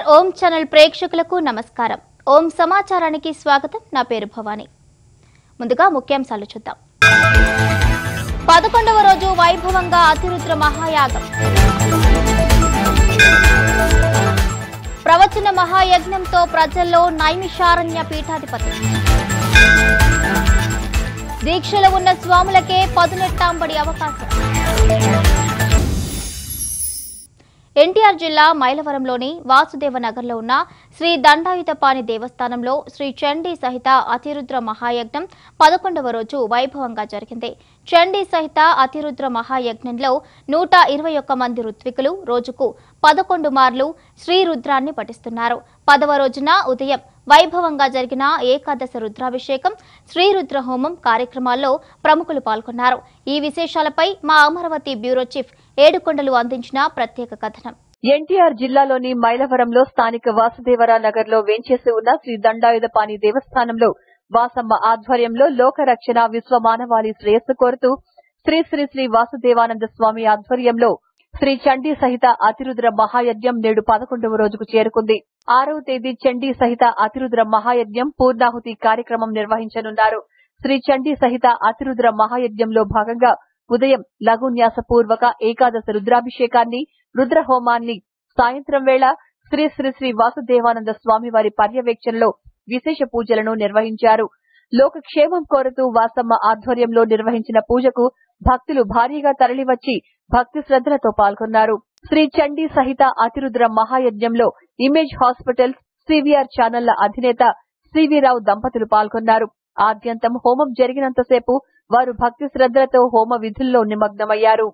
ఓం channel ప్రేక్షకులకు నమస్కారం. ఓం సమాచారానికి స్వాగతం. నా పేరు భవాని. ముందుగా ముఖ్యాంశాలు చూద్దాం. 11వ రోజు వైభవంగా అతిరుద్ర మహాయాగం. ప్రవచన మహాయజ్ఞంతో ప్రజల్లో నైమిషారణ్య పీఠాధిపతి. దీక్షలో ఉన్న స్వాములకే పదునెట్టాంబడి అవకాశం. ఎన్టీఆర్ జిల్లా మైలవరంలోని వాసుదేవ నగర్లో ఉన్న శ్రీ దండాయుధపాణి దేవస్థానంలో శ్రీ చండీ సహిత అతిరుద్ర మహాయజ్ఞం 11వ రోజు వైభవంగా జరిగింది. చండీ సహిత అతిరుద్ర మహాయజ్ఞంలో 121 మంది ఋత్వికులు రోజుకు 11 మార్లు శ్రీరుద్రాన్ని పఠిస్తున్నారు. 10వ రోజున ఉదయం వైభవంగా జరిగిన ఏకాదశ రుద్రాభిషేకం, శ్రీరుద్ర హోమం కార్యక్రమాల్లో ప్రముఖులు పాల్గొన్నారు. ఈ విశేషాలపై మా అమరావతి బ్యూరో చీఫ్ ఏడుకొండలు అందించిన ప్రత్యేక కథనం. ఎన్టీఆర్ జిల్లాలోని మైలవరంలో స్థానిక వాసుదేవరా నగర్ లో వేంచేసి ఉన్న శ్రీ దండాయుధపాణి దేవస్థానంలో వాసమ్మ ఆధ్వర్యంలో లోకరక్షణ విశ్వమానవాళి శ్రేయస్సు కోరుతూ శ్రీ శ్రీ శ్రీ వాసుదేవానంద స్వామి ఆధ్వర్యంలో శ్రీ చండీ సహిత అతిరుద్ర మహాయజ్ఞం నేడు 11వ రోజుకు చేరుకుంది. 6వ తేదీ చండీ సహిత అతిరుద్ర మహాయజ్ఞం పూర్ణాహుతి కార్యక్రమం నిర్వహించనున్నారు. శ్రీ చండీ సహిత అతిరుద్ర మహాయజ్ఞంలో భాగంగా ఉదయం లఘున్యాసపూర్వక ఏకాదశ రుద్రాభిషేకాన్ని, రుద్రహోమాన్ని, సాయంత్రం వేళ శ్రీ శ్రీ శ్రీ వాసుదేవానంద స్వామి వారి పర్యవేక్షణలో విశేష పూజలను నిర్వహించారు. లోకక్షేమం కోరుతూ వాసమ్మ ఆధ్వర్యంలో నిర్వహించిన పూజకు భక్తులు భారీగా తరలివచ్చి భక్తి శ్రద్ధలతో పాల్గొన్నారు. శ్రీ చండీ సహిత అతిరుద్ర మహాయజ్ఞంలో ఇమేజ్ హాస్పిటల్స్, సివిఆర్ ఛానళ్ల అధినేత సివి రావు దంపతులు పాల్గొన్నారు. ఆద్యంతం హోమం జరిగినంతసేపు వారు భక్తి శ్రద్ధలతో హోమ విధుల్లో నిమగ్నమయ్యారు.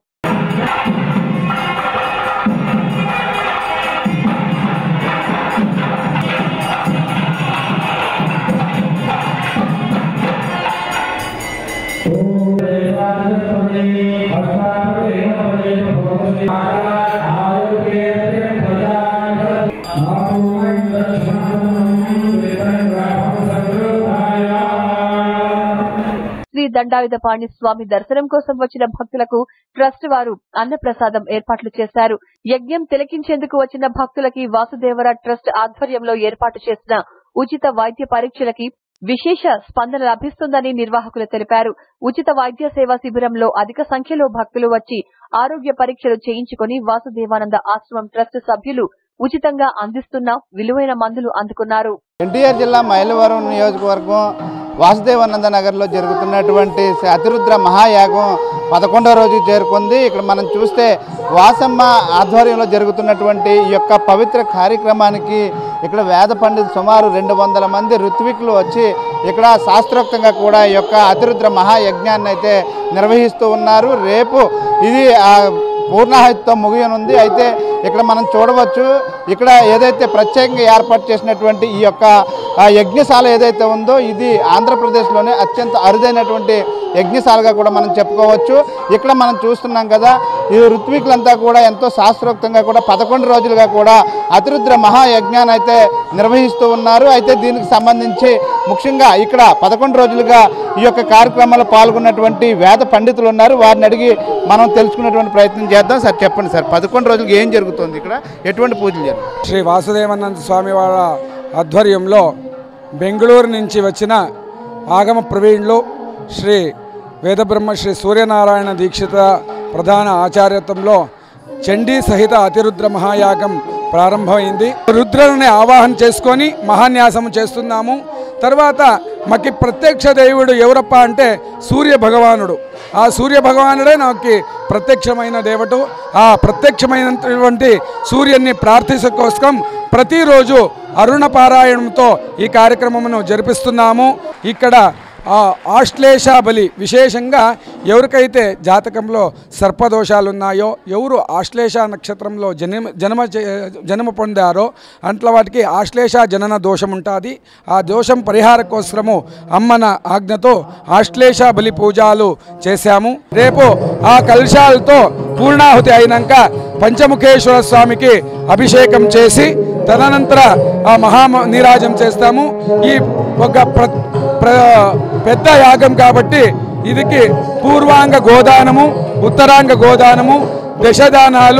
శ్రీ దండాయుధపాణి స్వామి దర్శనం కోసం వచ్చిన భక్తులకు ట్రస్ట్ వారు అన్నప్రసాదం ఏర్పాట్లు చేశారు. యజ్ఞం తిలకించేందుకు వచ్చిన భక్తులకి వాసుదేవర ట్రస్ట్ ఆధ్వర్యంలో ఏర్పాటు చేసిన ఉచిత వైద్య పరీక్షలకి విశేష స్పందన లభిస్తుందని నిర్వాహకులు తెలిపారు. ఉచిత వైద్య సేవా శిబిరంలో అధిక సంఖ్యలో భక్తులు వచ్చి ఆరోగ్య పరీక్షలు చేయించుకుని వాసుదేవానంద ఆశ్రమం ట్రస్ట్ సభ్యులు ఉచితంగా అందిస్తున్న విలువైన మందులు అందుకున్నారు. ఎన్టీఆర్ జిల్లా మైలవరం నియోజకవర్గం వాసుదేవానంద నగర్లో జరుగుతున్నటువంటి అతిరుద్ర మహాయాగం 11వ రోజు చేరుకుంది. ఇక్కడ మనం చూస్తే వాసమ్మ ఆధ్వర్యంలో జరుగుతున్నటువంటి ఈ యొక్క పవిత్ర కార్యక్రమానికి ఇక్కడ వేద పండితులు సుమారు 200 మంది ఋత్వికులు వచ్చి ఇక్కడ శాస్త్రోక్తంగా కూడా ఈ యొక్క అతిరుద్ర మహాయజ్ఞాన్ని అయితే నిర్వహిస్తూ ఉన్నారు. రేపు ఇది పూర్ణాహుతితో ముగియనుంది. అయితే ఇక్కడ మనం చూడవచ్చు, ఇక్కడ ఏదైతే ప్రత్యేకంగా ఏర్పాటు చేసినటువంటి ఈ యొక్క యజ్ఞశాల ఏదైతే ఉందో ఇది ఆంధ్రప్రదేశ్లోనే అత్యంత అరుదైనటువంటి యజ్ఞశాలగా కూడా మనం చెప్పుకోవచ్చు. ఇక్కడ మనం చూస్తున్నాం కదా, ఈ ఋత్వికులంతా కూడా ఎంతో శాస్త్రోక్తంగా కూడా 11 రోజులుగా కూడా అతిరుద్ర మహాయజ్ఞాన్ని అయితే నిర్వహిస్తూ ఉన్నారు. అయితే దీనికి సంబంధించి ముఖ్యంగా ఇక్కడ 11 రోజులుగా ఈ యొక్క కార్యక్రమాల్లో పాల్గొన్నటువంటి వేద పండితులు ఉన్నారు. వారిని అడిగి మనం తెలుసుకునేటువంటి ప్రయత్నం చేద్దాం. సార్ చెప్పండి సార్, 11 రోజులకి ఏం జరుగుతుంది, ఇక్కడ ఎటువంటి పూజలు జరుగుతాయి? శ్రీ వాసుదేవానంద స్వామి వారి ఆధ్వర్యంలో బెంగళూరు నుంచి వచ్చిన ఆగమ ప్రవీణులు శ్రీ వేదబ్రహ్మ శ్రీ సూర్యనారాయణ దీక్షిత ప్రధాన ఆచార్యత్వంలో చండీ సహిత అతిరుద్ర మహాయాగం ప్రారంభమైంది. రుద్రుని ఆవాహన చేసుకొని మహాన్యాసం చేస్తున్నాము. తర్వాత మాకి ప్రత్యక్ష దేవుడు ఎవరప్ప అంటే సూర్య భగవానుడు. ఆ సూర్య భగవానుడే నాకు ప్రత్యక్షమైన దేవుడు. ఆ ప్రత్యక్షమైనటువంటి సూర్యుని ప్రార్థించ కోసం ప్రతిరోజు అరుణ పారాయణంతో ఈ కార్యక్రమమును జరిపిస్తున్నాము. ఇక్కడ ఆశ్లేష బలి విశేషంగా ఎవరికైతే జాతకంలో సర్పదోషాలున్నాయో, ఎవరు ఆశ్లేష నక్షత్రంలో జన్మ పొందారో అంట్ల వాటికి ఆశ్లేష జనన దోషం ఉంటుంది. ఆ దోషం పరిహార కోసము అమ్మన ఆజ్ఞతో ఆశ్లేష బలి పూజలు చేశాము. రేపు ఆ కలశాలతో పూర్ణాహుతి అయినాక పంచముఖేశ్వర స్వామికి అభిషేకం చేసి తదనంతర ఆ మహా నీరాజం చేస్తాము. ఈ ఒక పెద్ద యాగం కాబట్టి ఇదికి పూర్వాంగ గోదానము, ఉత్తరాంగ గోదానము, దశదానాలు,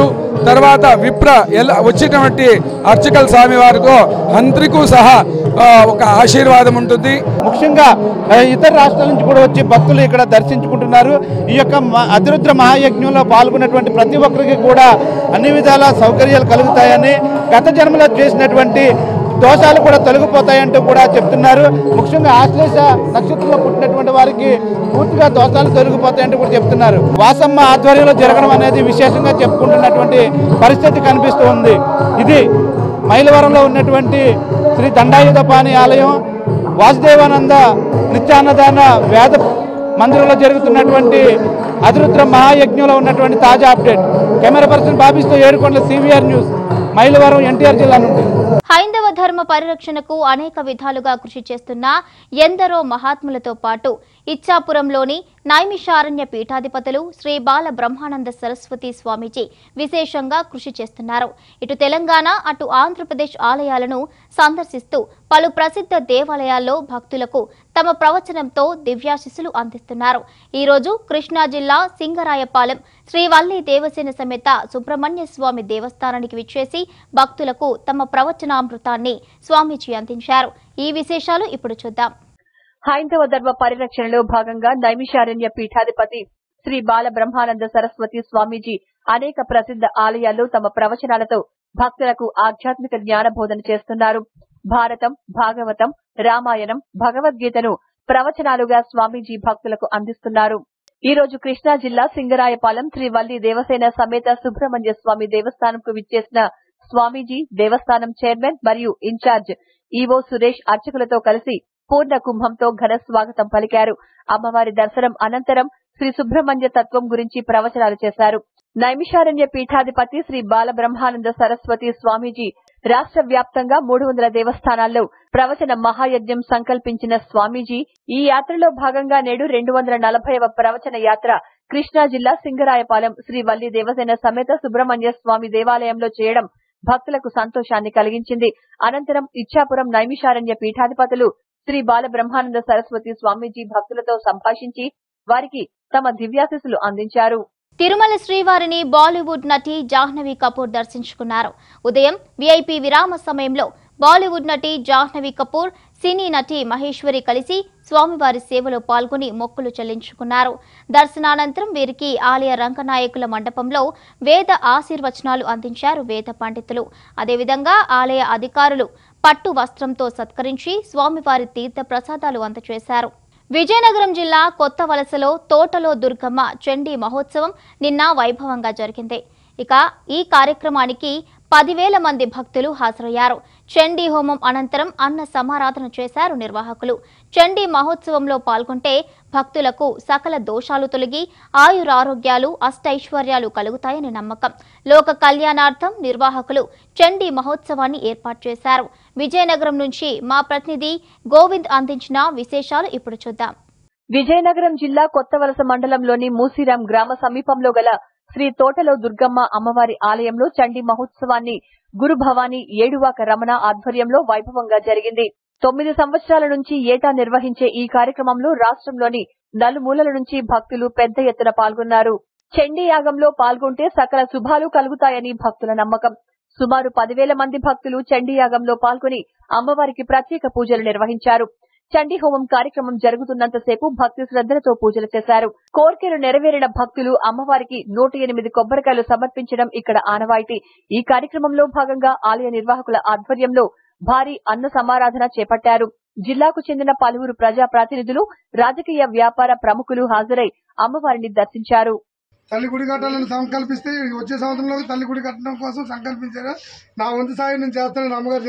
తర్వాత విప్ర వచ్చినటువంటి అర్చకల స్వామి వారితో అందరికీ సహా ఒక ఆశీర్వాదం ఉంటుంది. ముఖ్యంగా ఇతర రాష్ట్రాల నుంచి కూడా వచ్చి భక్తులు ఇక్కడ దర్శించుకుంటున్నారు. ఈ యొక్క అతిరుద్ర మహాయజ్ఞంలో పాల్గొన్నటువంటి ప్రతి ఒక్కరికి కూడా అన్ని విధాల సౌకర్యాలు కలుగుతాయని, గత జన్మలో చేసినటువంటి దోషాలు కూడా తొలగిపోతాయంటూ కూడా చెప్తున్నారు. ముఖ్యంగా ఆశ్లేష నక్షత్రంలో పుట్టినటువంటి వారికి పూర్తిగా దోషాలు తొలగిపోతాయంటూ కూడా చెప్తున్నారు. వాసమ్మ ఆధ్వర్యంలో జరగడం అనేది విశేషంగా చెప్పుకుంటున్నటువంటి పరిస్థితి కనిపిస్తూ ఉంది. ఇది మైలవరంలో ఉన్నటువంటి శ్రీ దండాయుధపాణి ఆలయం వాసుదేవానంద నిత్యాన్నదాన వేద మందిరంలో జరుగుతున్నటువంటి అతిరుద్ర మహాయజ్ఞంలో ఉన్నటువంటి తాజా అప్డేట్. కెమెరా పర్సన్ బాబీస్తో ఏడుకొండల CVR న్యూస్, మైలవరం, NTR జిల్లా నుండి. హైందవ ధర్మ పరిరక్షణకు అనేక విధాలుగా కృషి చేస్తున్న ఎందరో మహాత్ములతో పాటు ఇచ్చాపురంలోని నైమిషారణ్య పీఠాధిపతులు శ్రీ బాల బ్రహ్మానంద సరస్వతి స్వామీజీ విశేషంగా కృషి చేస్తున్నారు. ఇటు తెలంగాణ అటు ఆంధ్రప్రదేశ్ ఆలయాలను సందర్శిస్తూ పలు ప్రసిద్ధ దేవాలయాల్లో భక్తులకు తమ ప్రవచనంతో దివ్యాశిస్సులు అందిస్తున్నారు. ఈ రోజు కృష్ణా జిల్లా సింగరాయపాలెం శ్రీ వల్లి దేవసేన సమేత సుబ్రహ్మణ్య స్వామి దేవస్థానానికి విచ్చేసి భక్తులకు తమ ప్రవచనామృతాన్ని స్వామీజీ అందించారు. ఈ విశేషాలు ఇప్పుడు చూద్దాం. హైందవ ధర్మ పరిరక్షణలో భాగంగా నైమిషారణ్య పీఠాధిపతి శ్రీ బాల బ్రహ్మానంద సరస్వతి స్వామీజీ అనేక ప్రసిద్ధ ఆలయాల్లో తమ ప్రవచనాలతో భక్తులకు ఆధ్యాత్మిక జ్ఞాన బోధన చేస్తున్నారు. భారతం, భాగవతం, రామాయణం, భగవద్గీతను ప్రవచనాలుగా స్వామీజీ భక్తులకు అందిస్తున్నారు. ఈ రోజు కృష్ణా జిల్లా సింగరాయపాలెం శ్రీ వల్లి దేవసేన సమేత సుబ్రహ్మణ్య స్వామి దేవస్థానంకు విచ్చేసిన స్వామీజీ దేవస్థానం చైర్మన్ మరియు ఇన్ఛార్జ్ ఈవో సురేష్ అర్చకులతో కలిసి పూర్ణ కుంభంతో ఘన స్వాగతం పలికారు. అమ్మవారి దర్శనం అనంతరం శ్రీ సుబ్రహ్మణ్య తత్వం గురించి ప్రవచనాలు చేశారు. నైమిషారణ్య పీఠాధిపతి శ్రీ బాల బ్రహ్మానంద సరస్వతి స్వామీజీ రాష్ట్ర వ్యాప్తంగా 300 దేవస్థానాల్లో ప్రవచన మహాయజ్ఞం సంకల్పించిన స్వామీజీ ఈ యాత్రలో భాగంగా నేడు 240వ ప్రవచన యాత్ర కృష్ణా జిల్లా సింగరాయపాలెం శ్రీ వల్లి దేవసేన సమేత సుబ్రహ్మణ్య స్వామి దేవాలయంలో చేయడం భక్తులకు సంతోషాన్ని కలిగించింది. అనంతరం ఇచ్చాపురం నైమిషారణ్య పీఠాధిపతులు శ్రీ బాల బ్రహ్మానంద సరస్వతి స్వామీజీ భక్తులతో సంభాషించి వారికి తమ దివ్యాశీస్సులు అందించారు. తిరుమల శ్రీవారిని బాలీవుడ్ నటి జాహ్నవి కపూర్ దర్శించుకున్నారు. ఉదయం VIP విరామ సమయంలో బాలీవుడ్ నటి జాహ్నవి కపూర్, సినీ నటి మహేశ్వరి కలిసి స్వామివారి సేవలో పాల్గొని మొక్కులు చెల్లించుకున్నారు. దర్శనానంతరం వీరికి ఆలయ రంగనాయకుల మండపంలో వేద ఆశీర్వచనాలు అందించారు వేద పండితులు. అదేవిధంగా ఆలయ అధికారులు పట్టు వస్త్రంతో సత్కరించి స్వామివారి తీర్థ ప్రసాదాలు అందజేశారు. విజయనగరం జిల్లా కొత్త వలసలో తోటలో దుర్గమ్మ చండీ మహోత్సవం నిన్న వైభవంగా జరిగింది. ఇక ఈ కార్యక్రమానికి 10,000 మంది భక్తులు హాజరయ్యారు. చండీ హోమం అనంతరం అన్న సమారాధన చేశారు నిర్వాహకులు. చండీ మహోత్సవంలో పాల్గొంటే భక్తులకు సకల దోషాలు తొలగి ఆయురారోగ్యాలు, అష్టైశ్వర్యాలు కలుగుతాయని నమ్మకం. లోక కళ్యాణార్థం నిర్వాహకులు చండీ మహోత్సవాన్ని ఏర్పాటు చేశారు. విజయనగరం నుంచి మా ప్రతినిధి గోవింద్ అందించిన విశేషాలు ఇప్పుడు చూద్దాం. విజయనగరం జిల్లా కొత్తవలస మండలంలోని మూసిరాం గ్రామ సమీపంలో గల శ్రీ తోటలో దుర్గమ్మ అమ్మవారి ఆలయంలో చండీ మహోత్సవాన్ని గురు భవానీ ఏడువాక రమణ ఆధ్వర్యంలో వైభవంగా జరిగింది. 9 సంవత్సరాల నుంచి ఏటా నిర్వహించే ఈ కార్యక్రమంలో రాష్ట్రంలోని నలుమూలల నుంచి భక్తులు పెద్ద ఎత్తున పాల్గొన్నారు. చండీ యాగంలో పాల్గొంటే సకల శుభాలు కలుగుతాయని భక్తుల నమ్మకం. సుమారు 10,000 మంది భక్తులు చండీ యాగంలో పాల్గొని అమ్మవారికి ప్రత్యేక పూజలు నిర్వహించారు. చండీ హోమం కార్యక్రమం జరుగుతున్నంతసేపు భక్తి శ్రద్దలతో పూజలు చేశారు. కోర్కెలు నెరవేరిన భక్తులు అమ్మవారికి 108 కొబ్బరికాయలు సమర్పించడం ఇక్కడ ఆనవాయితీ. ఈ కార్యక్రమంలో భాగంగా ఆలయ నిర్వాహకుల ఆధ్వర్యంలో భారీ అన్న సమారాధన చేపట్టారు. జిల్లాకు చెందిన పలువురు ప్రజా ప్రతినిధులు, రాజకీయ వ్యాపార ప్రముఖులు హాజరై అమ్మవారిని దర్శించారు. తల్లి గుడి కట్టాలని సంకల్పిస్తే వచ్చే సంవత్సరంలో తల్లి గుడి కట్టడం కోసం సంకల్పించారా, నా వంతు సాయం నేను చేస్తానని అమ్మగారు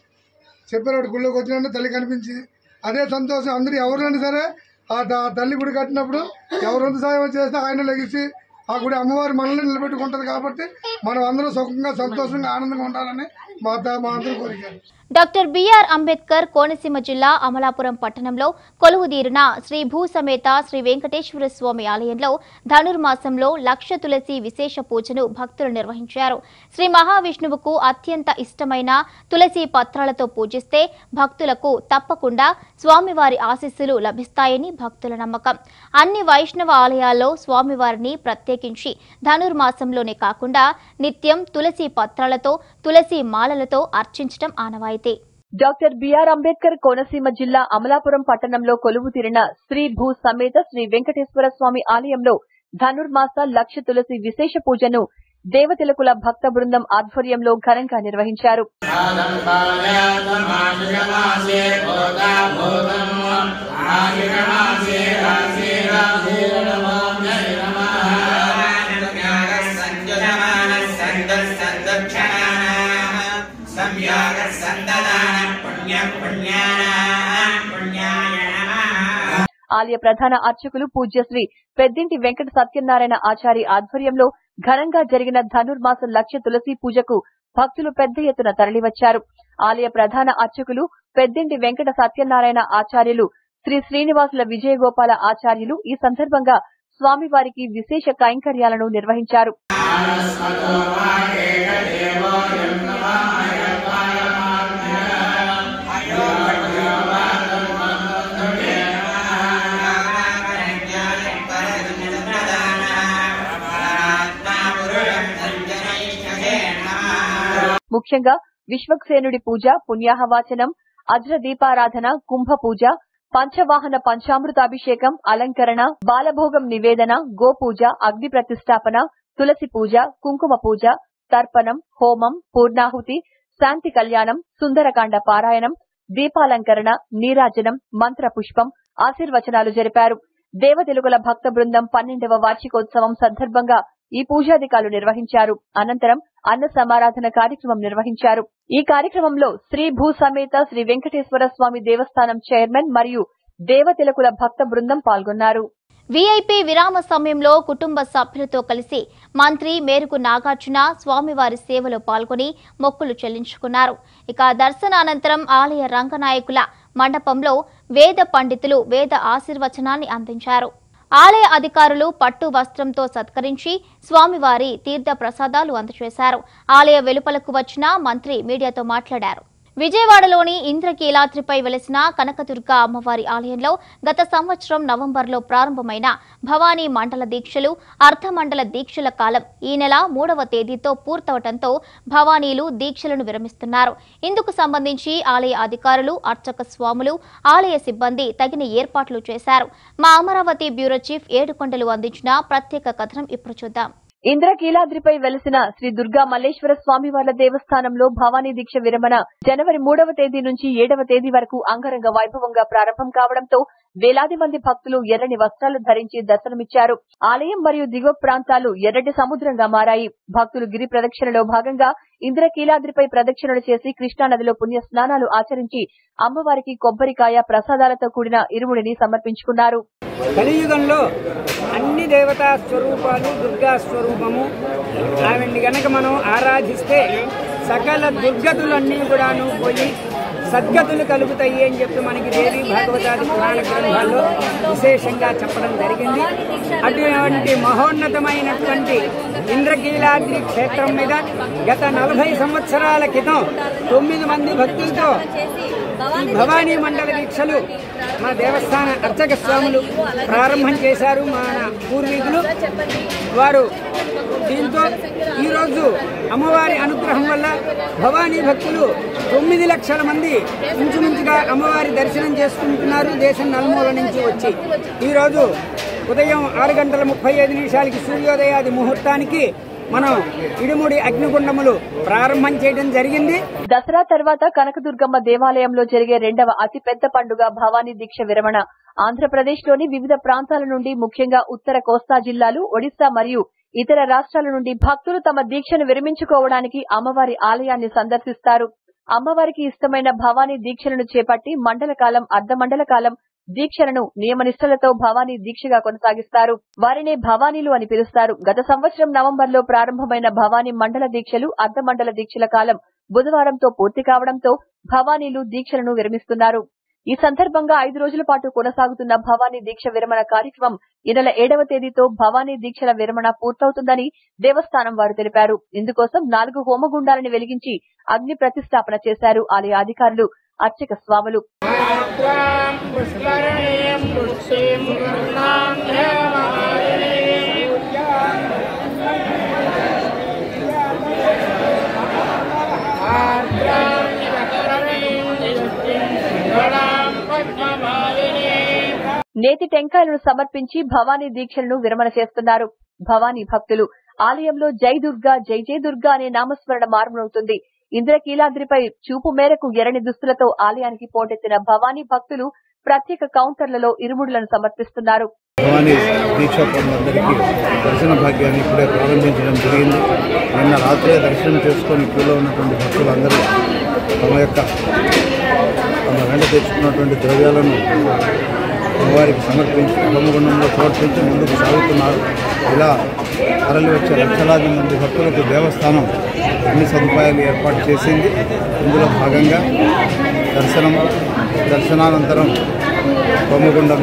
చెప్పారు. గుళ్ళోకి వచ్చినట్టు తల్లి కనిపించి అదే సంతోషం. అందరూ ఎవరైనా సరే ఆ తల్లి గుడి కట్టినప్పుడు ఎవరు వంతు సాయం చేస్తే ఆయన లెగిసి ఆ గుడి అమ్మవారి మనల్ని నిలబెట్టుకుంటది. కాబట్టి మనం అందరూ సుఖంగా, సంతోషంగా, ఆనందంగా ఉండాలని మా అందరూ కోరికారు. డాక్టర్ బిఆర్ అంబేద్కర్ కోనసీమ జిల్లా అమలాపురం పట్టణంలో కొలువుదీరిన శ్రీ భూసమేత శ్రీ వెంకటేశ్వర స్వామి ఆలయంలో ధనుర్మాసంలో లక్ష తులసి విశేష పూజను భక్తులు నిర్వహించారు. శ్రీ మహావిష్ణువుకు అత్యంత ఇష్టమైన తులసి పత్రాలతో పూజిస్తే భక్తులకు తప్పకుండా స్వామివారి ఆశీస్సులు లభిస్తాయని భక్తుల నమ్మకం. అన్ని వైష్ణవ ఆలయాల్లో స్వామివారిని ప్రత్యేక ప్రత్యేకించి ధనుర్మాసంలోనే కాకుండా నిత్యం తులసి పత్రాలతో తులసి మాలలతో అర్చించడం ఆనవాయితీ. డాక్టర్ బిఆర్ అంబేద్కర్ కోనసీమ జిల్లా అమలాపురం పట్టణంలో కొలువు తీరిన శ్రీ భూ సమేత శ్రీ వెంకటేశ్వర స్వామి ఆలయంలో ధనుర్మాస లక్ష తులసి విశేష పూజను దేవతిలకుల భక్త బృందం ఆధ్వర్యంలో ఘనంగా నిర్వహించారు. ఆలయ ప్రధాన అర్చకులు పూజ్యశ్రీ పెద్దింటి వెంకట సత్యనారాయణ ఆచారి ఆధ్వర్యంలో ఘనంగా జరిగిన ధనుర్మాస లక్ష తులసి పూజకు భక్తులు పెద్ద ఎత్తున తరలివచ్చారు. ఆలయ ప్రధాన అర్చకులు పెద్దింటి వెంకట సత్యనారాయణ ఆచార్యులు శ్రీ శ్రీనివాసుల విజయగోపాల ఆచార్యులు ఈ సందర్భంగా స్వామివారికి విశేష కైంకర్యాలను నిర్వహించారు. ముఖ్యంగా విశ్వక్సేనుడి పూజ, పుణ్యాహవాచనం, అజ్ర దీపారాధన, కుంభ పూజ, పంచవాహన పంచామృతాభిషేకం, అలంకరణ, బాలభోగం నివేదన, గోపూజ, అగ్ని ప్రతిష్టాపన, తులసి పూజ, కుంకుమ పూజ, తర్పణం, హోమం, పూర్ణాహుతి, శాంతి కళ్యాణం, సుందరకాండ పారాయణం, దీపాలంకరణ, నీరాజనం, మంత్ర పుష్పం, ఆశీర్వచనాలు జరిపారు. దేవతెలుగుల భక్త బృందం 12వ వార్షికోత్సవం సందర్భంగా ఈ పూజాధికాలు నిర్వహించారు. అనంతరం అన్న సమారాధన కార్యక్రమం నిర్వహించారు. ఈ కార్యక్రమంలో శ్రీ భూ సమేత శ్రీ వెంకటేశ్వర స్వామి దేవస్థానం చైర్మన్ మరియు దేవతెలుగుల భక్త బృందం పాల్గొన్నారు. వీఐపీ విరామ సమయంలో కుటుంబ సభ్యులతో కలిసి మంత్రి మేరకు నాగార్జున స్వామివారి సేవలో పాల్గొని మొక్కులు చెల్లించుకున్నారు. ఇక దర్శనానంతరం ఆలయ రంగనాయకుల మండపంలో వేద పండితులు వేద ఆశీర్వచనాన్ని అందించారు. ఆలయ అధికారులు పట్టు వస్త్రంతో సత్కరించి స్వామివారి తీర్థ ప్రసాదాలు అందజేశారు. ఆలయ వెలుపలకు వచ్చిన మంత్రి మీడియాతో మాట్లాడారు. విజయవాడలోని ఇంద్రకీలాద్రిపై వెలిసిన కనకదుర్గ అమ్మవారి ఆలయంలో గత సంవత్సరం నవంబర్లో ప్రారంభమైన భవానీ మండల దీక్షలు అర్ధమండల దీక్షల కాలం ఈ నెల 3వ తేదీతో పూర్తవడంతో భవానీలు దీక్షలను విరమిస్తున్నారు. ఇందుకు సంబంధించి ఆలయ అధికారులు, అర్చక స్వాములు, ఆలయ సిబ్బంది తగిన ఏర్పాట్లు చేశారు. మా అమరావతి బ్యూరో చీఫ్ ఏడుకొండలు అందించిన ప్రత్యేక కథనం ఇప్పుడు చూద్దాం. ఇంద్రకీలాద్రిపై వెలిసిన శ్రీ దుర్గా మల్లేశ్వర స్వామివార్ల దేవస్థానంలో భవానీ దీక్ష విరమణ జనవరి 3వ తేదీ నుంచి 7వ తేదీ వరకు అంగరంగ వైభవంగా ప్రారంభం కావడంతో వేలాది మంది భక్తులు ఎర్రని వస్త్రాలు ధరించి దర్శనమిచ్చారు. ఆలయం మరియు దిగువ ప్రాంతాలు ఎర్రటి సముద్రంగా మారాయి. భక్తులు గిరి ప్రదక్షిణలో భాగంగా ఇంద్రకీలాద్రిపై ప్రదక్షిణలు చేసి కృష్ణానదిలో పుణ్య స్నానాలు ఆచరించి అమ్మవారికి కొబ్బరికాయ ప్రసాదాలతో కూడిన ఇరుముడిని సమర్పించుకున్నారు. కలియుగంలో అన్ని దేవతా స్వరూపాలు దుర్గా స్వరూపము. ఆవిడ్ని గనక మనం ఆరాధిస్తే సకల దుర్గతులన్నీ కూడాను పోయి సద్గతులు కలుగుతాయి అని చెప్పి మనకి దేవి భాగవతాది పురాణ గ్రంథాల్లో విశేషంగా చెప్పడం జరిగింది. అటువంటి మహోన్నతమైనటువంటి ఇంద్రకీలాద్రి క్షేత్రం మీద గత 40 సంవత్సరాల క్రితం 9 మంది భక్తులతో ఈ భవానీ మండల దీక్షలు మన దేవస్థాన అర్చక స్వాములు ప్రారంభం చేశారు. మన పూర్వీకులు వారు దీంతో ఈరోజు అమ్మవారి అనుగ్రహం వల్ల భవానీ భక్తులు 9 లక్షల మంది ఇంచుమించుగా అమ్మవారి దర్శనం చేసుకుంటున్నారు. దేశం నలుమూల నుంచి వచ్చి ఈరోజు ఉదయం 6:35 సూర్యోదయాది ముహూర్తానికి మనం ఇడుముడి అగ్నిగుండములు ప్రారంభం చేయడం జరిగింది. దసరా తర్వాత కనకదుర్గమ్మ దేవాలయంలో జరిగే 2వ అతిపెద్ద పండుగ భవానీ దీక్ష విరమణ. ఆంధ్రప్రదేశ్లోని వివిధ ప్రాంతాల నుండి ముఖ్యంగా ఉత్తర కోస్తా జిల్లాలు, ఒడిశా మరియు ఇతర రాష్ట్రాల నుండి భక్తులు తమ దీక్షను విరమించుకోవడానికి అమ్మవారి ఆలయాన్ని సందర్శిస్తారు. అమ్మవారికి ఇష్టమైన భవానీ దీక్షలను చేపట్టి మండల కాలం, అర్ధమండల కాలం దీక్షలను నియమనిష్టలతో భవానీ దీక్షగా కొనసాగిస్తారు. వారినే భవానీలు అని పిలుస్తారు. గత సంవత్సరం నవంబర్లో ప్రారంభమైన భవానీ మండల దీక్షలు అర్ధమండల దీక్షల కాలం బుధవారంతో పూర్తి కావడంతో భవానీలు దీక్షలను విరమిస్తున్నారు. ఈ సందర్భంగా 5 రోజుల పాటు కొనసాగుతున్న భవానీ దీక్ష విరమణ కార్యక్రమం ఈ నెల 7వ తేదీతో భవానీ దీక్షల విరమణ పూర్తవుతుందని దేవస్థానం వారు తెలిపారు. ఇందుకోసం 4 హోమగుండాలను వెలిగించి అగ్ని ప్రతిష్టాపన చేశారు ఆలయ అధికారులు, అర్చక స్వాములు. నేతి టెంకాయలను సమర్పించి భవానీ దీక్షలను విరమణ చేస్తున్నారు. భవానీ భక్తులు ఆలయంలో జై దుర్గా జై జై దుర్గా అనే నామస్మరణ మారుమవుతుంది. ఇంద్రకీలాద్రిపై చూపు మేరకు ఎర్రని దుస్తులతో ఆలయానికి పోటెత్తిన భవానీ భక్తులు ప్రత్యేక కౌంటర్లలో ఇరుముడులను సమర్పిస్తున్నారు. భవానీ దీక్షాపరులందరికీ దర్శన భాగ్యాన్ని ఇప్పుడే ప్రారంభించడం జరిగింది. నిన్న రాత్రే దర్శనం చేసుకుని క్యూలో ఉన్నటువంటి భక్తులందరూ తమ వెంట తెచ్చుకున్నటువంటి ద్రవ్యాలను అమ్మవారికి సమర్పించి హోమగుండంలో సమర్పించి ముందుకు సాగుతున్నారు. ఇలా తరలి వచ్చే లక్షలాది మంది భక్తులకు దేవస్థానం అన్ని సదుపాయాలు ఏర్పాటు చేసింది. ఇందులో భాగంగా దర్శనానంతరం హోమగుండం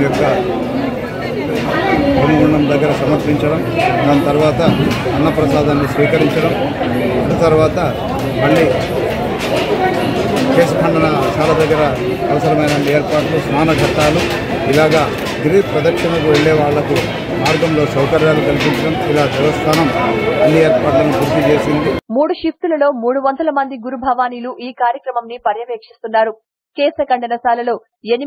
దగ్గర సమర్పించడం, దాని తర్వాత అన్నప్రసాదాన్ని స్వీకరించడం, తర్వాత మళ్ళీ కేశఖండనశాల దగ్గర అవసరమైన ఏర్పాట్లు, స్నాన ఘట్టాలు, ఇలాగా గిరి ప్రదక్షిణకు వెళ్లే వాళ్లకు మార్గంలో సౌకర్యాలు కల్పించడం, ఇలా దేవస్థానం అన్ని ఏర్పాట్లను పూర్తి చేసింది. 3 షిఫ్టులలో 300 మంది గురు భవానీలు ఈ కార్యక్రమంని పర్యవేక్షిస్తున్నారు. కేశఖండనశాలలో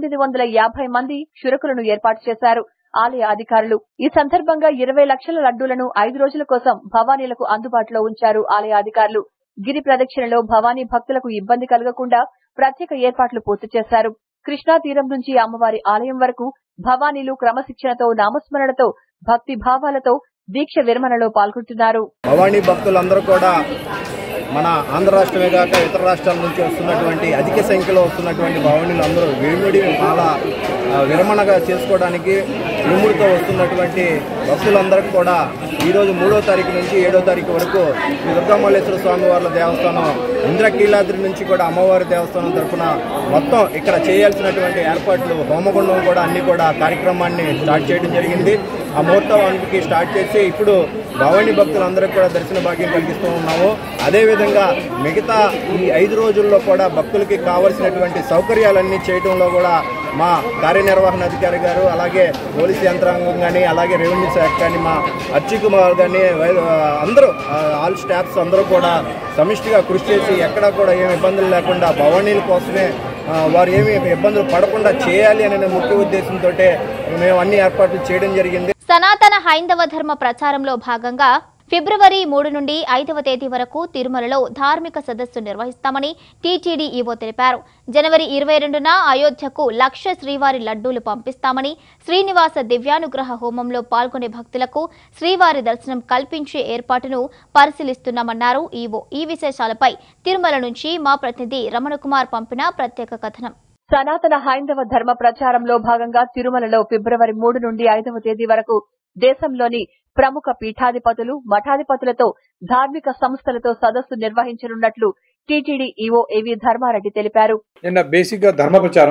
850 మంది క్షురకులను ఏర్పాటు చేశారు ఆలయ అధికారులు. ఈ సందర్భంగా 20 లక్షల లడ్డూలను 5 రోజుల కోసం భవానీలకు అందుబాటులో ఉంచారు ఆలయ అధికారులు. గిరి ప్రదక్షిణలో భవానీ భక్తులకు ఇబ్బంది కలగకుండా ప్రత్యేక ఏర్పాట్లు పూర్తి చేశారు. కృష్ణా తీరం నుంచి అమ్మవారి ఆలయం వరకు భవానీలు క్రమశిక్షణతో, నామస్మరణతో, భక్తి భావాలతో దీక్ష విరమణలో పాల్గొంటున్నారు. భవానీ భక్తులందరూ కూడా మన ఆంధ్ర రాష్ట్రమే కాక ఇతర రాష్ట్రాల నుంచి వస్తున్నటువంటి అధిక సంఖ్యలో వస్తున్నటువంటి భవానీలు అందరూ విడిముడి చాలా విరమణగా చేసుకోవడానికి విముడితో వస్తున్నటువంటి భక్తులందరికీ కూడా ఈరోజు 3వ తారీఖు నుంచి 7వ తారీఖు వరకు శ్రీ దుర్గామల్లేశ్వర స్వామి వారి దేవస్థానం ఇంద్రకీలాద్రి నుంచి కూడా అమ్మవారి దేవస్థానం తరఫున మొత్తం ఇక్కడ చేయాల్సినటువంటి ఏర్పాట్లు, హోమగుండం కూడా అన్ని కూడా కార్యక్రమాన్ని స్టార్ట్ చేయడం జరిగింది. ఆ ముహూర్తానికి స్టార్ట్ చేసి ఇప్పుడు భవానీ భక్తులందరికీ కూడా దర్శన భాగ్యం కలిగిస్తూ ఉన్నాము. అదేవిధంగా మిగతా ఈ 5 రోజుల్లో కూడా భక్తులకి కావలసినటువంటి సౌకర్యాలన్నీ చేయడంలో కూడా మా కార్యనిర్వహణాధికారి గారు, అలాగే పోలీసు యంత్రాంగం కానీ, అలాగే రెవెన్యూ శాఖ కానీ, మా అర్చకుమార్ కానీ, అందరూ ఆల్ స్టాఫ్స్ అందరూ కూడా సమిష్టిగా కృషి చేసి ఎక్కడా కూడా ఏమి ఇబ్బందులు లేకుండా భవానీల కోసమే వారు ఏమి ఇబ్బందులు పడకుండా చేయాలి అనే ముఖ్య ఉద్దేశంతో మేము అన్ని ఏర్పాట్లు చేయడం జరిగింది. సనాతన హైందవ ధర్మ ప్రచారంలో భాగంగా ఫిబ్రవరి 3 నుండి 5వ తేదీ వరకు తిరుమలలో ధార్మిక సదస్సు నిర్వహిస్తామని టీటీడీ ఈవో తెలిపారు. జనవరి 22న అయోధ్యకు 1,00,000 శ్రీవారి లడ్డూలు పంపిస్తామని, శ్రీనివాస దివ్యానుగ్రహ హోమంలో పాల్గొనే భక్తులకు శ్రీవారి దర్శనం కల్పించే ఏర్పాటును పరిశీలిస్తున్నామన్నారు ఈవో. ఈ విశేషాలపై తిరుమల నుంచి మా ప్రతినిధి రమణకుమార్ పంపిన ప్రత్యేక కథనం. సనాతన హైందవ ధర్మ ప్రచారంలో భాగంగా తిరుమలలో ఫిబ్రవరి 3 నుండి 5వ తేదీ వరకు దేశంలోని ప్రముఖ పీఠాధిపతులు, మఠాధిపతులతో, ధార్మిక సంస్థలతో సదస్సు నిర్వహించనున్నట్లు టీటీడీ ఈవో ఏవి ధర్మారెడ్డి తెలిపారు. నిన్న బేసిక్ గా ధర్మ ప్రచారం,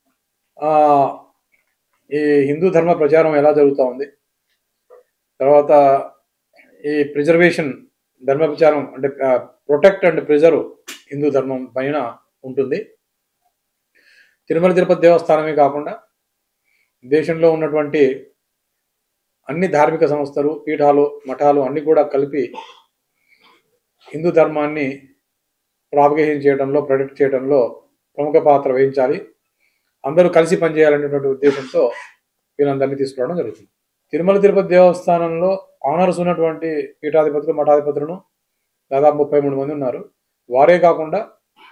ఈ హిందూ ధర్మ ప్రచారం ఎలా జరుగుతూ ఉంది, తర్వాత ఈ ప్రిజర్వేషన్ ధర్మ ప్రచారం అంటే ప్రొటెక్ట్ అండ్ ప్రిజర్వ్ హిందూ ధర్మం పైన ఉంటుంది. తిరుమల తిరుపతి దేవస్థానమే కాకుండా దేశంలో ఉన్నటువంటి అన్ని ధార్మిక సంస్థలు, పీఠాలు, మఠాలు అన్ని కూడా కలిపి హిందూ ధర్మాన్ని ప్రాపగేషన్ చేయడంలో, ప్రొటెక్ట్ చేయడంలో ప్రముఖ పాత్ర వహించాలి, అందరూ కలిసి పనిచేయాలనేటువంటి ఉద్దేశంతో వీళ్ళందరినీ తీసుకురావడం జరుగుతుంది. తిరుమల తిరుపతి దేవస్థానంలో ఆనర్స్ ఉన్నటువంటి పీఠాధిపతులు, మఠాధిపతులను దాదాపు 33 మంది ఉన్నారు. వారే కాకుండా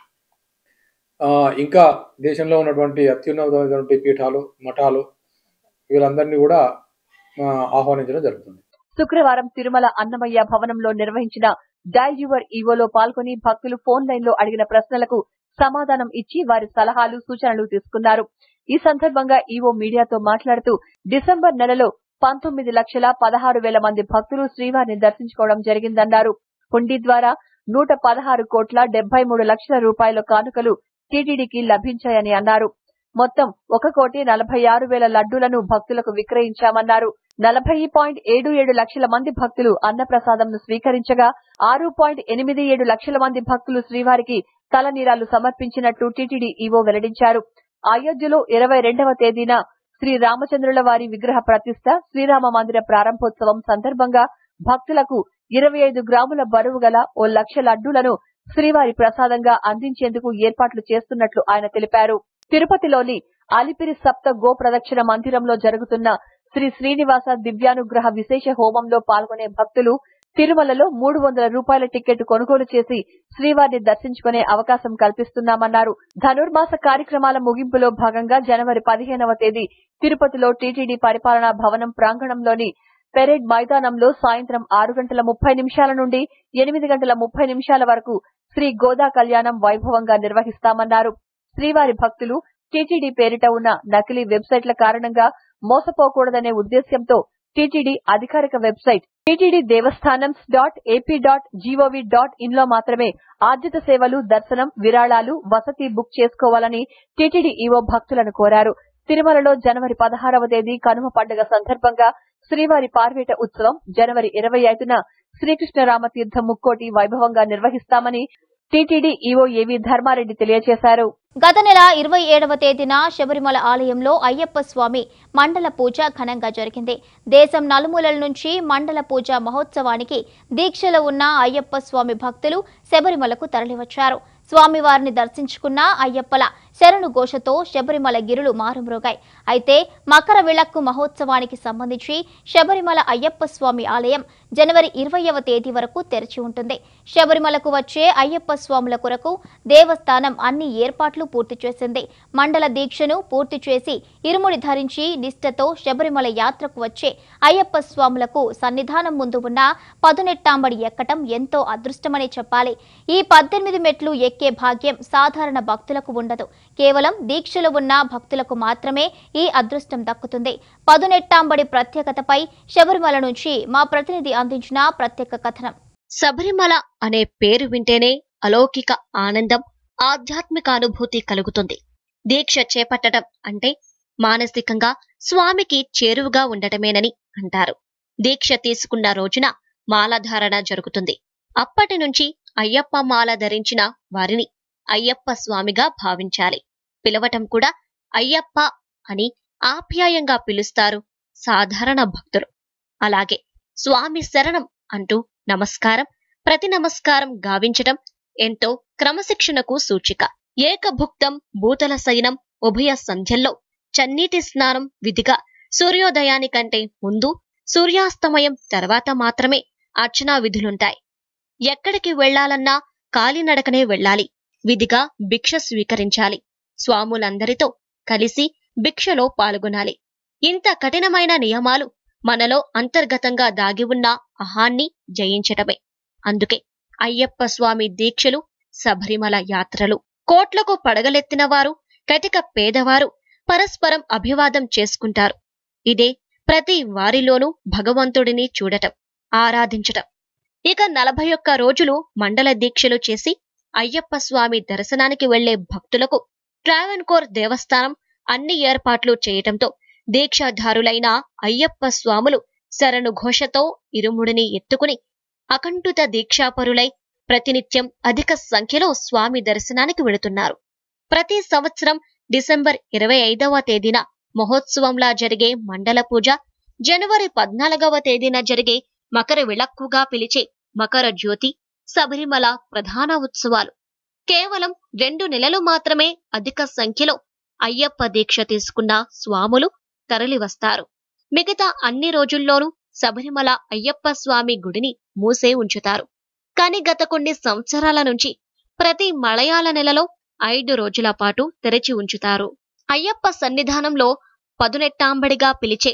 ఇంకా దేశంలో ఉన్నటువంటి అత్యున్నతమైనటువంటి పీఠాలు, మఠాలు వీళ్ళందరినీ కూడా ఆహ్వానించడం జరుగుతుంది. శుక్రవారం తిరుమల అన్నమయ్య భవనంలో నిర్వహించిన డయల్ యువర్ ఈవోలో పాల్గొని భక్తులు ఫోన్ లైన్ లో అడిగిన ప్రశ్నలకు సమాధానం ఇచ్చి వారి సలహాలు, సూచనలు తీసుకున్నారు. ఈ సందర్భంగా ఈవో మీడియాతో మాట్లాడుతూ డిసెంబర్ నెలలో 19,16,000 మంది భక్తులు శ్రీవారిని దర్శించుకోవడం జరిగిందన్నారు. హుండీ ద్వారా 116,73 లక్షల రూపాయల కానుకలు టీటీడీకి లభించాయని అన్నారు. మొత్తం 1,46,000 లడ్డూలను భక్తులకు విక్రయించామన్నారు. 40.77 లక్షల మంది భక్తులు అన్నప్రసాదంను స్వీకరించగా 6.87 లక్షల మంది భక్తులు శ్రీవారికి తలనీరాలు సమర్పించినట్లు టీటీడీ ఈవో వెల్లడించారు. అయోధ్యలో 22వ తేదీన శ్రీ రామచంద్రుల వారి విగ్రహ ప్రతిష్ట, శ్రీరామ మందిర ప్రారంభోత్సవం సందర్భంగా భక్తులకు 25 గ్రాముల బరువు గల 1,00,000 లడ్డూలను శ్రీవారి ప్రసాదంగా అందించేందుకు ఏర్పాట్లు చేస్తున్నట్లు ఆయన తెలిపారు. తిరుపతిలోని అలిపిరి సప్త గో ప్రదక్షిణ మందిరంలో జరుగుతున్న శ్రీ శ్రీనివాస దివ్యానుగ్రహ విశేష హోమంలో పాల్గొనే భక్తులు తిరుమలలో 300 రూపాయల టికెట్ కొనుగోలు చేసి శ్రీవారిని దర్శించుకునే అవకాశం కల్పిస్తున్నామన్నారు. ధనుర్మాస కార్యక్రమాల ముగింపులో భాగంగా జనవరి 15వ తేదీ తిరుపతిలో టీటీడీ పరిపాలనా భవనం ప్రాంగణంలోని పెరేడ్ మైదానంలో సాయంత్రం 6:30 నుండి 8:30 వరకు శ్రీ గోదా కళ్యాణం వైభవంగా నిర్వహిస్తామన్నారు. శ్రీవారి భక్తులు టీటీడీ పేరిట ఉన్న నకిలీ వెబ్సైట్ల కారణంగా మోసపోకూడదనే ఉద్దేశ్యంతో టీటీడీ అధికారిక వెబ్సైట్ ttddevastanams.ap.gov.in లో మాత్రమే ఆర్జిత సేవలు, దర్శనం, విరాళాలు, వసతి బుక్ చేసుకోవాలని టీటీడీ ఈవో భక్తులను కోరారు. తిరుమలలో జనవరి 16వ తేదీ కనుమ పండుగ సందర్భంగా శ్రీవారి పార్వేట ఉత్సవం జనవరి 25న శ్రీకృష్ణరామతీర్థం ముక్కోటి వైభవంగా నిర్వహిస్తామని టీటీడీ ఈవో ఏవీ ధర్మారెడ్డి తెలియజేశారు. గత నెల 27వ తేదీన శబరిమల ఆలయంలో అయ్యప్ప స్వామి మండల పూజ ఘనంగా జరిగింది. దేశం నలుమూలల నుంచి మండల పూజ మహోత్సవానికి దీక్షలో ఉన్న అయ్యప్ప స్వామి భక్తులు శబరిమలకు తరలివచ్చారు. స్వామివారిని దర్శించుకున్న అయ్యప్పల శరణు ఘోషతో శబరిమల గిరులు మారుమ్రోగాయి. అయితే మకర విళక్కు మహోత్సవానికి సంబంధించి శబరిమల అయ్యప్ప స్వామి ఆలయం జనవరి 20వ తేదీ వరకు తెరిచి ఉంటుంది. శబరిమలకు వచ్చే అయ్యప్ప స్వాముల కొరకు దేవస్థానం అన్ని ఏర్పాట్లు పూర్తి చేసింది. మండల దీక్షను పూర్తి చేసి ఇరుముడి ధరించి నిష్ఠతో శబరిమల యాత్రకు వచ్చే అయ్యప్ప స్వాములకు సన్నిధానం ముందు ఉన్న పదునెట్టాంబడి ఎక్కటం ఎంతో అదృష్టమనే చెప్పాలి. ఈ 18 మెట్లు ఎక్కే భాగ్యం సాధారణ భక్తులకు ఉండదు. కేవలం దీక్షలో ఉన్న భక్తులకు మాత్రమే ఈ అదృష్టం దక్కుతుంది. పదునెట్టాంబడి ప్రత్యేకతపై శబరిమల నుంచి మా ప్రతినిధి అందించిన ప్రత్యేక కథనం. శబరిమల అనే పేరు వింటేనే అలౌకిక ఆనందం, ఆధ్యాత్మిక అనుభూతి కలుగుతుంది. దీక్ష చేపట్టడం అంటే మానసికంగా స్వామికి చేరువుగా ఉండటమేనని అంటారు. దీక్ష తీసుకున్న రోజున మాలధారణ జరుగుతుంది. అప్పటి నుంచి అయ్యప్ప మాల ధరించిన వారిని అయ్యప్ప స్వామిగా భావించాలి. పిలవటం కూడా అయ్యప్ప అని ఆప్యాయంగా పిలుస్తారు సాధారణ భక్తులు. అలాగే స్వామి శరణం అంటూ నమస్కారం, ప్రతి నమస్కారం గావించటం ఎంతో క్రమశిక్షణకు సూచిక. ఏకభుక్తం భూతల శయనం ఉభయ సంధ్యల్లో చన్నీటి స్నానం విధిగా సూర్యోదయానికంటే ముందు, సూర్యాస్తమయం తర్వాత మాత్రమే అర్చనా విధులుంటాయి. ఎక్కడికి వెళ్లాలన్నా కాలినడకనే వెళ్లాలి. విధిగా భిక్ష స్వీకరించాలి. స్వాములందరితో కలిసి భిక్షలో పాల్గొనాలి. ఇంత కఠినమైన నియమాలు మనలో అంతర్గతంగా దాగి ఉన్న అహాన్ని జయించటమే. అందుకే అయ్యప్ప స్వామి దీక్షలు, శబరిమల యాత్రలు. కోట్లకు పడగలెత్తిన వారు, కటిక పేదవారు పరస్పరం అభివాదం చేసుకుంటారు. ఇదే ప్రతి వారిలోనూ భగవంతుడిని చూడటం, ఆరాధించటం. ఇక 41 రోజులు మండల దీక్షలు చేసి అయ్యప్ప స్వామి దర్శనానికి వెళ్లే భక్తులకు ట్రావెన్కోర్ దేవస్థానం అన్ని ఏర్పాట్లు చేయటంతో దీక్షాధారులైన అయ్యప్ప స్వాములు శరణు ఘోషతో ఇరుముడిని ఎత్తుకుని అకంఠిత దీక్షాపరులై ప్రతినిత్యం అధిక సంఖ్యలో స్వామి దర్శనానికి వెళుతున్నారు. ప్రతి సంవత్సరం డిసెంబర్ 25వ తేదీన మహోత్సవంలా జరిగే మండల పూజ, జనవరి 14వ తేదీన జరిగే మకర విళక్కుగా పిలిచే మకర జ్యోతి, శబరిమల ప్రధాన ఉత్సవాలు. కేవలం 2 నెలలు మాత్రమే అధిక సంఖ్యలో అయ్యప్ప దీక్ష తీసుకున్న స్వాములు తరలివస్తారు. మిగతా అన్ని రోజుల్లోనూ శబరిమల అయ్యప్ప స్వామి గుడిని మూసే ఉంచుతారు. కాని గత కొన్ని సంవత్సరాల నుంచి ప్రతి మలయాళ నెలలో 5 రోజుల పాటు తెరచి ఉంచుతారు. అయ్యప్ప సన్నిధానంలో పదునెట్టాంబడిగా పిలిచే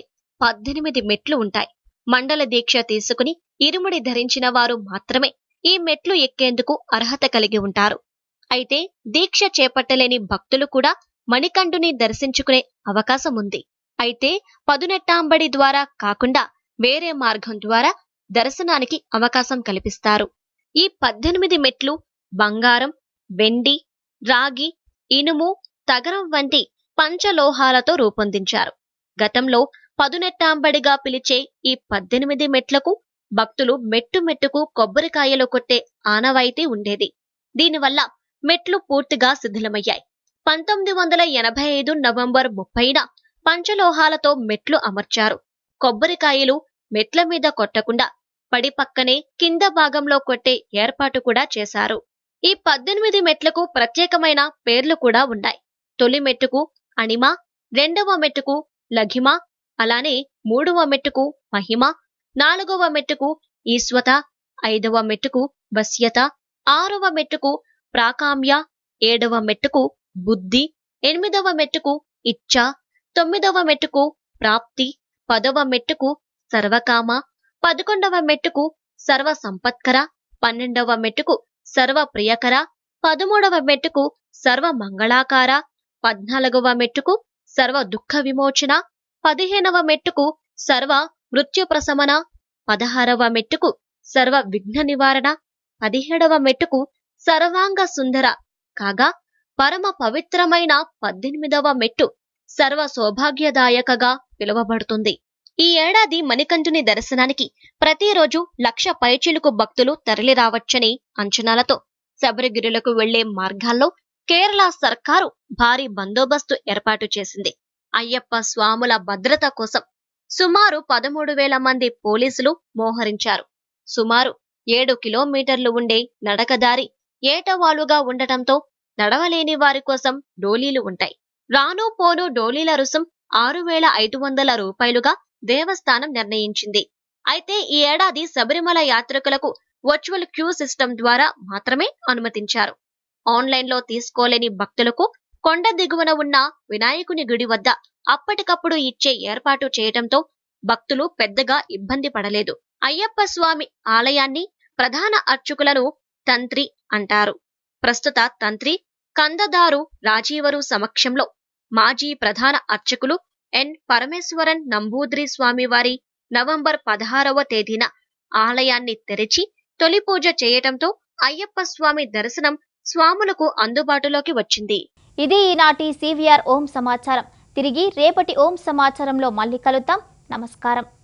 18 మెట్లు ఉంటాయి. మండల దీక్ష తీసుకుని ఇరుముడి ధరించిన వారు మాత్రమే ఈ మెట్లు ఎక్కేందుకు అర్హత కలిగి ఉంటారు. అయితే దీక్ష చేపట్టలేని భక్తులు కూడా మణికంఠుని దర్శించుకునే అవకాశం ఉంది. అయితే పదునెట్టాంబడి ద్వారా కాకుండా వేరే మార్గం ద్వారా దర్శనానికి అవకాశం కల్పిస్తారు. ఈ 18 మెట్లు బంగారం, వెండి, రాగి, ఇనుము, తగరం వంటి పంచలోహాలతో రూపొందించారు. గతంలో పదునెట్టాంబడిగా పిలిచే ఈ 18 మెట్లకు భక్తులు మెట్టు మెట్టుకు కొబ్బరికాయలు కొట్టే ఆనవాయితీ ఉండేది. దీనివల్ల మెట్లు పూర్తిగా శిథిలమయ్యాయి. 1985 నవంబర్ 30న పంచలోహాలతో మెట్లు అమర్చారు. కొబ్బరికాయలు మెట్ల మీద కొట్టకుండా పడి పక్కనే కింద భాగంలో కొట్టే ఏర్పాటు కూడా చేశారు. ఈ 18 మెట్లకు ప్రత్యేకమైన పేర్లు కూడా ఉన్నాయి. తొలి మెట్టుకు అణిమ, 2వ మెట్టుకు లఘిమ, అలానే 3వ మెట్టుకు మహిమ, 4వ మెట్టుకు ఈశ్వత, 5వ మెట్టుకు వశ్యత, 6వ మెట్టుకు ప్రాకామ్య, 7వ మెట్టుకు బుద్ధి, 8వ మెట్టుకు ఇచ్ఛ, 9వ మెట్టుకు ప్రాప్తి, 10వ మెట్టుకు సర్వకామ, 11వ మెట్టుకు సర్వ సంపత్కర, 12వ మెట్టుకు సర్వ ప్రియకర, 13వ మెట్టుకు సర్వ మంగళాకార, 14వ మెట్టుకు సర్వ దుఃఖ విమోచన, 15వ మెట్టుకు సర్వ మృత్యు ప్రశమన, 16వ మెట్టుకు సర్వ విఘ్న నివారణ, 17వ మెట్టుకు సర్వాంగ సుందర కాగా పరమ పవిత్రమైన 18వ మెట్టు సర్వ సౌభాగ్యదాయకగా పిలువబడుతుంది. ఈ ఏడాది మణికంఠుని దర్శనానికి ప్రతిరోజు 1,00,000 పైచిలుకు భక్తులు తరలిరావచ్చని అంచనాలతో శబరిగిరులకు వెళ్లే మార్గాల్లో కేరళ సర్కారు భారీ బందోబస్తు ఏర్పాటు చేసింది. అయ్యప్ప స్వాముల భద్రత కోసం సుమారు 13,000 మంది పోలీసులు మోహరించారు. సుమారు 7 కిలోమీటర్లు ఉండే నడకదారి ఏటవాలుగా ఉండటంతో నడవలేని వారి కోసం డోలీలు ఉంటాయి. రాను పోను డోలీల రుసుం 6,500 రూపాయలుగా దేవస్థానం నిర్ణయించింది. అయితే ఈ ఏడాది శబరిమల యాత్రికులకు వర్చువల్ క్యూ సిస్టమ్ ద్వారా మాత్రమే అనుమతించారు. ఆన్లైన్లో తీసుకోలేని భక్తులకు కొండ దిగువన ఉన్న వినాయకుని గుడి వద్ద అప్పటికప్పుడు ఇచ్చే ఏర్పాటు చేయడంతో భక్తులు పెద్దగా ఇబ్బంది పడలేదు. అయ్యప్ప స్వామి ఆలయాన్ని ప్రధాన అర్చకులను తంత్రి అంటారు. ప్రస్తుత తంత్రి కందదారు రాజీవరు సమక్షంలో మాజీ ప్రధాన అర్చకులు ఎన్ పరమేశ్వరన్ నంబూద్రి స్వామివారి నవంబర్ 16వ తేదీన ఆలయాన్ని తెరిచి తొలి పూజ చేయటంతో అయ్యప్ప స్వామి దర్శనం స్వాములకు అందుబాటులోకి వచ్చింది. ఇది ఈనాటి సివిఆర్ ఓం సమాచారం. తిరిగి రేపటి ఓం సమాచారంలో మళ్ళీ కలుద్దాం. నమస్కారం.